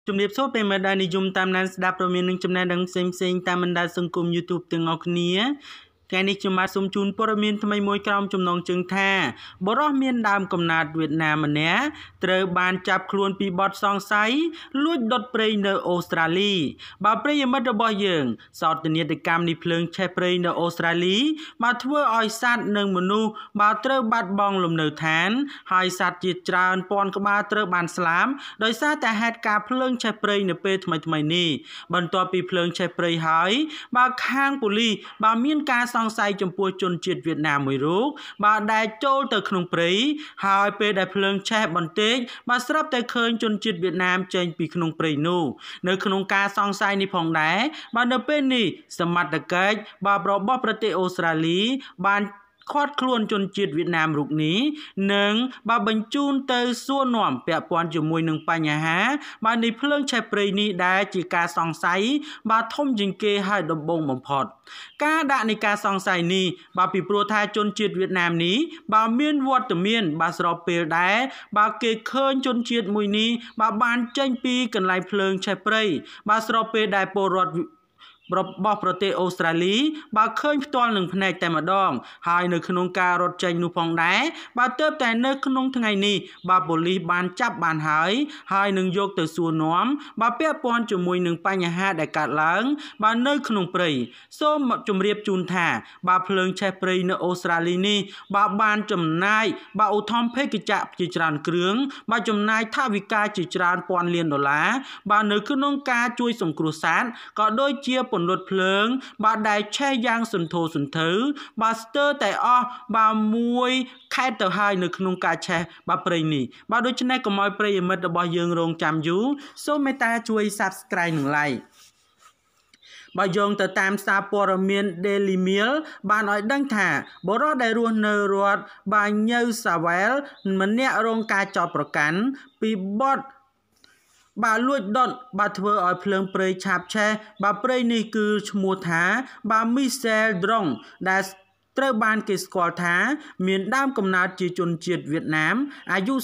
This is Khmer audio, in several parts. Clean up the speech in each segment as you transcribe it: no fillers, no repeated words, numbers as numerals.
ជំរាបសួរពេលមើលដែលនិយមតាមដានស្ដាប់ព័ត៌មាននិងចំណេះដឹងផ្សេងៗតាមបណ្ដាញសង្គម YouTube ទាំងអស់គ្នាថ្ងៃនេះខ្ញុំបាទសូមជូនព័ត៌មានថ្មីមួយក្រោមចំណងជើងថាបរិសុទ្ធមានដើមកំណើតវៀតណាមម្នាក់ត្រូវបានចាប់ខ្លួនពីបទសង្ស័យលួចដុតព្រៃនៅអូស្ត្រាលីបាទប្រិយមិត្តរបស់យើងសោកនាដកម្មនេះភ្លើងឆេះព្រៃនៅអូស្ត្រាលីបាទធ្វើឲ្យសត្វនិងមនុស្សបាទត្រូវបាត់បង់លំនៅឋានហើយសត្វជាច្រើនពាន់ក្បាលត្រូវបានស្លាប់ដោយសារតែហេតុការណ៍ភ្លើងឆេះព្រៃនៅពេលថ្មីៗនេះបន្ទាប់ពីភ្លើងឆេះព្រៃហើយបាទខាងប៉ូលីសបាទមានការសង្ស័យចំពោះជនជាតិវៀតណាមមួយរូបបាទដែលចូលទៅក្នុងព្រៃហើយពេលដែលភ្លើងឆេះបន្តិចបាទស្រាប់តែឃើញជនជាតិវៀតណាមចេញពីក្នុងព្រៃនោះនៅក្នុងការសង្ស័យនេះផងដែរបាទនៅពេលនេះសមត្ថកិច្ចបាទរបស់ប្រទេសអូស្ត្រាលីបានឃាត់ខ្លួនជនជាតិវៀតណាមរូបនេះនិងបាទបញ្ជូនទៅសួរនាំពាក់ព័ន្ធជាមួយនឹងបញ្ហាបាទនៃភ្លើងឆេះព្រៃនេះដែលជាការសង្ស័យបាទធំជាងគេហើយដំបូងបំផុតការដាក់នៃការសង្ស័យនេះបាទពីព្រោះថាជនជាតិវៀតណាមនេះបាទមានវត្តមានបាទស្របពេលដែរបាទគេឃើញជនជាតិមួយនេះបាទបានចេញពីកន្លែងភ្លើងឆេះព្រៃបាទស្របពេលដែលពលរដ្ឋរបស់ប្រទេសអូស្ត្រាលីបាទឃើញផ្ទាល់នឹងភ្នែកតែម្ដងហើយនៅក្នុងការរត់ចេញនោះផងដែរបាទទើបតែនៅក្នុងថ្ងៃនេះបាទប៉ូលីសបានចាប់បានហើយនឹងយកទៅសួរនាំបាទពាក់ព័ន្ធជាមួយនឹងបញ្ហាដែលកើតឡើងបាទនៅក្នុងព្រៃសូមជម្រាបជូនថាបាទភ្លើងឆេះព្រៃនៅអូស្ត្រាលីនេះបាទបានចំណាយបាទឧទ្ធម្ភាគចក្រជាច្រើនគ្រឿងបាទចំណាយថវិកាជាច្រើនពាន់លានដុល្លារបាទនៅក្នុងការជួយសង្គ្រោះសត្វក៏ដូចជាពន្លត់ភ្លើងបាទដែលឆេះយ៉ាងសន្ធោសន្ធៅបាទស្ទើរតែអស់បាទមួយខែទៅហើយនៅក្នុងការឆេះបាទព្រៃនេះបាទដូច្នេះកុំឲ្យប្រិយមិត្តរបស់យើងរងចាំយូរសូមមេត្តាជួយ Subscribe និង Like បើយោងទៅតាមសារព័ត៌មាន Daily Mail បានឲ្យដឹងថាបរិសុទ្ធដែលរស់នៅរដ្ឋបាទញ៉ូវសាវែលម្នាក់រងការចោទប្រកាន់ពីបទបាទលួចដុតបាទធ្វើឲ្យភ្លើងព្រៃឆាបឆេះបាទព្រៃនេះគឺឈ្មោះថាបាទ Michelle Drong ដែលត្រូវបានគេស្គាល់ថាមានដើមកំណើតជាជនជាតិវៀតណាមអាយុ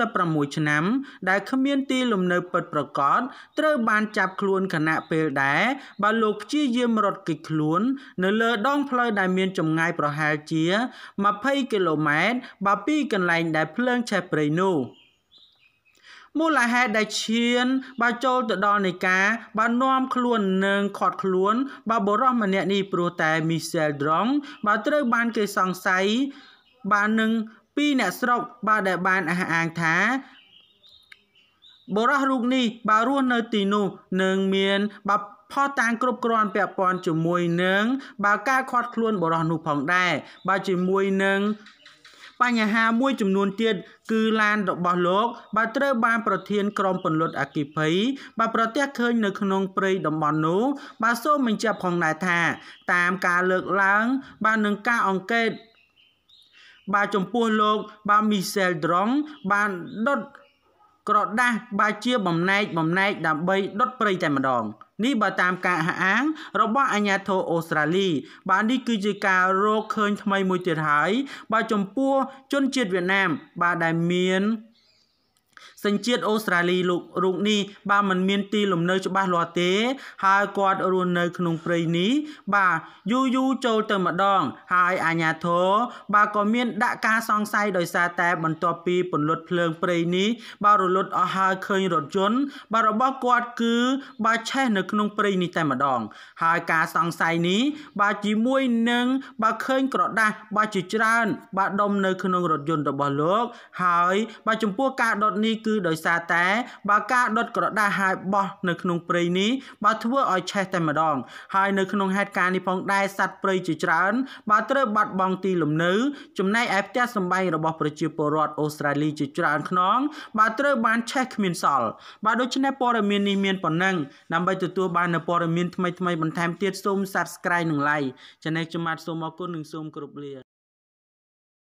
36ឆ្នាំដែលគ្មានទីលំនៅពិតប្រាកដត្រូវបានចាប់ខ្លួនខណៈពេលដែរបាទលោកព្យាយាមរត់គេចខ្លួននៅលើដងផ្លូវដែលមានចម្ងាយប្រហែលជា20គីឡូម៉ែត្របាទពីកន្លែងដែលភ្លើងឆេះព្រៃនោះមូលហេតុដែលឈានបាទចូលទៅដល់នៃការបាទនាំខ្លួននិងខាត់ខ្លួនបាទបរិសុទ្ធម្នាក់នេះព្រោះតែ Michelle Drong បាទត្រូវបានគេសង្ស័យបាទនឹងពីអ្នកស្រុកបាទដែលបានអះអាងថាបរិសុទ្ធរូបនេះបាទរស់នៅទីនោះនឹងមានបាទផុសតាងគ្រប់គ្រាន់ពាក់ព័ន្ធជាមួយនឹងបាទការខាត់ខ្លួនបរិសុទ្ធនោះផងដែរបាទជាមួយនឹងបញ្ហាមួយចំនួនទៀតគឺឡានរបស់លោកបាទត្រូវបានប្រធានក្រុមពន្លត់អគ្គិភ័យបាទប្រទះឃើញនៅក្នុងព្រៃតំបន់នោះបាទសូមបញ្ជាក់ផងដែរថាតាមការលើកឡើងបាទនឹងការអង្កេតបាទចំពោះលោកបាទ Michelle Drong បានដុតក្រដាស់បាទជាបំណែកដើម្បីដុតព្រៃតែម្ដងនេះបើតាមការអះអាងរបស់អាជ្ញាធរអូស្ត្រាលីបាទនេះគឺជាការរកឃើញថ្មីមួយទៀតហើយបាទចំពោះជនជាតិវៀតណាមបាទដែលមានសញ្ជាតិអូស្ត្រាលីលោករូបនេះបាទមិនមានទីលំនៅច្បាស់លាស់ទេហើយគាត់រស់នៅក្នុងព្រៃនេះបាទយូរចូលទៅម្ដងហើយអាជ្ញាធរបាទក៏មានដាក់ការសង្ស័យដោយសារតែបន្ទាប់ពីពន្លត់ភ្លើងព្រៃនេះបាទរលត់អស់ហើយឃើញរថយន្តបាទរបស់គាត់គឺបាទឆេះនៅក្នុងព្រៃនេះតែម្ដងហើយការសង្ស័យនេះបាទជាមួយនឹងបាទឃើញក្រដាស់បាទជាច្រើនបាទដុំនៅក្នុងរថយន្តរបស់លោកហើយបាទចំពោះការដុតនេះគឺដោយសារតែបាទការដុតក្រដាស់ហើយបោះនៅក្នុងព្រៃនេះបាទធ្វើឲ្យឆេះតែម្ដងហើយនៅក្នុងហេតុការណ៍នេះផងដែរសត្វព្រៃជាច្រើនបាទត្រូវបាត់បង់ទីលំនៅចំណែកឯផ្ទះសម្បែងរបស់ប្រជាពលរដ្ឋអូស្ត្រាលីជាច្រើនខ្នងបាទត្រូវបានឆេះគ្មានសល់បាទដូច្នេះព័ត៌មាននេះមានប៉ុណ្ណឹងដើម្បីទទួលបាននូវព័ត៌មានថ្មីបន្ថែមទៀតសូម Subscribe និង Like ចំណែកខ្ញុំបាទសូមអរគុណនិងសូមគោរពលា